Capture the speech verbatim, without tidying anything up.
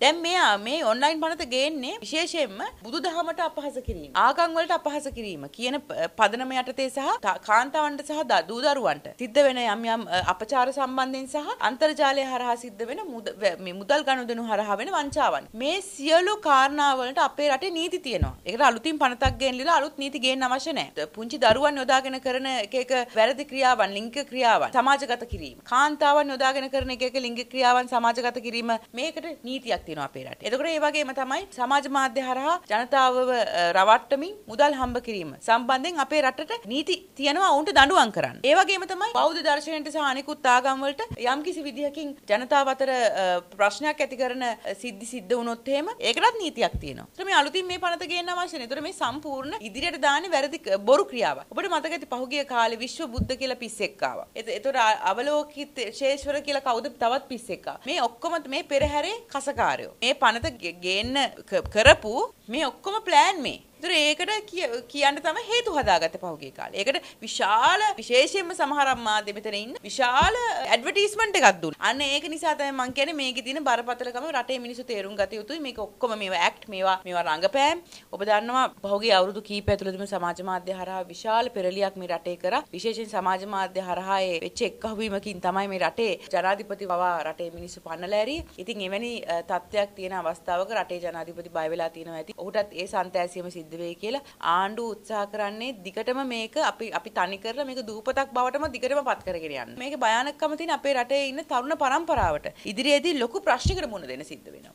දැන් මේ මේ ඔන්ලයින් පනත ගේන්නේ විශේෂයෙන්ම බුදුදහමට අපහාස කිරීම, ආගම් වලට අපහාස කිරීම කියන පදනම යටතේ සහ කාන්තාවන්ට සහ දූ දරුවන්ට සිද්ධ වෙන යම් යම් අපචාර සම්බන්ධයෙන් සහ අන්තර්ජාලය හරහා සිද්ධ වෙන මේ මුදල් ගනුදෙනු හරහා වෙන වංචාවන්, මේ සියලු කාරණා වලට අපේ රටේ නීති තියෙනවා. ඒකට අලුතින් පනතක් ගෙන්නලා අලුත් නීති ගේන්න අවශ්‍ය නැහැ. පුංචි දරුවන් යොදාගෙන කරන එක එක වැරදි ක්‍රියාවන්, ලිංගික ක්‍රියාවන් සමාජගත කිරීම, කාන්තාවන් යොදාගෙන කරන එක එක ලිංගික ක්‍රියාවන් සමාජගත කිරීම, මේකට නීතියක් තියෙනවා අපේ රටේ. එතකොට ඒ වගේම තමයි සමාජ මාධ්‍ය හරහා ජනතාවව රවට්ටමින් මුදල් හම්බ කිරීම සම්බන්ධයෙන් අපේ රටට නීති තියෙනවා උන්ට දඬුවම් කරන්න. ඒ වගේම තමයි බෞද්ධ දර්ශනයට සහ අනිකුත් ආගම් වලට යම්කිසි විදිහකින් ජනතාව අතර ප්‍රශ්නයක් ඇති කරන සිද්ධි සිද්ධ වුණොත් එහෙම ඒකටත් නීතියක් තියෙනවා. ඒතර මේ අලුතින් මේ පනත ගේන්න අවශ්‍ය නැහැ. ඒතර මේ සම්පූර්ණ ඉදිරියට දාන්නේ වැරදි බොරු ක්‍රියාවක්. ඔබට මතක ඇති පහුගිය කාලේ විශ්ව බුද්ධ කියලා පිස්සෙක් ආවා. ඒතර අවලෝකිත ශේෂ්වර කියලා කවුද තවත් පිස්සෙක් ආවා. මේ ඔක්කොම මේ පෙරහැරේ කසකාරයෝ. මේ පනත ගේන්න කරපු මේ ඔක්කොම ප්ලෑන් මේ. ඒතර ඒකට කියන්න තමයි හේතු හදාගත්තේ පහුගිය කාලේ. ඒකට විශාල විශේෂයෙන්ම සමහර මාධ්‍ය මෙතන ඉන්න විශාල ඇඩ්වර්ටයිස්මන්ට් එකක් දුන්නා. අන්න ඒක නිසා තමයි මම කියන්නේ මේකේ තියෙන බරපතලකම රටේ මිනිස්සු තේරුම් ගත යුතුයි. මේක ඔක්කොම මේවා ඇක්ට් මේවා මේවා රංගපෑම්. ඔබ දන්නවා පහුගිය අවුරුදු කීපය ඇතුළතම සමාජ මාධ්‍ය හරහා විශාල පෙරලියක් මේ රටේ කරා. විශේෂයෙන් සමාජ මාධ්‍ය හරහා ඒ වෙච්ච එක්කහුවීමකින් තමයි මේ රටේ ජනාධිපති පවා රටේ මිනිස්සු පන්නලා ඇරියේ. ඉතින් එවැනි තත්ත්වයක් තියෙන අවස්ථාවක රටේ ජනාධිපති බය වෙලා තියෙනවා ඇති. ඔහුටත් ඒ සන්තෑසියම සිද්ධ වෙයි කියලා ආණ්ඩුව උත්සාහ කරන්නේ දිගටම මේක අපි අපි තනි කරලා මේක දූපතක් බවටම දිගටම පත් කරගෙන යන්න. මේකේ භයානකකම තියෙන අපේ රටේ ඉන්න තරුණ පරම්පරාවට ඉදිරියේදී ලොකු ප්‍රශ්නයකට මුහුණ දෙන්න සිද්ධ වෙනවා.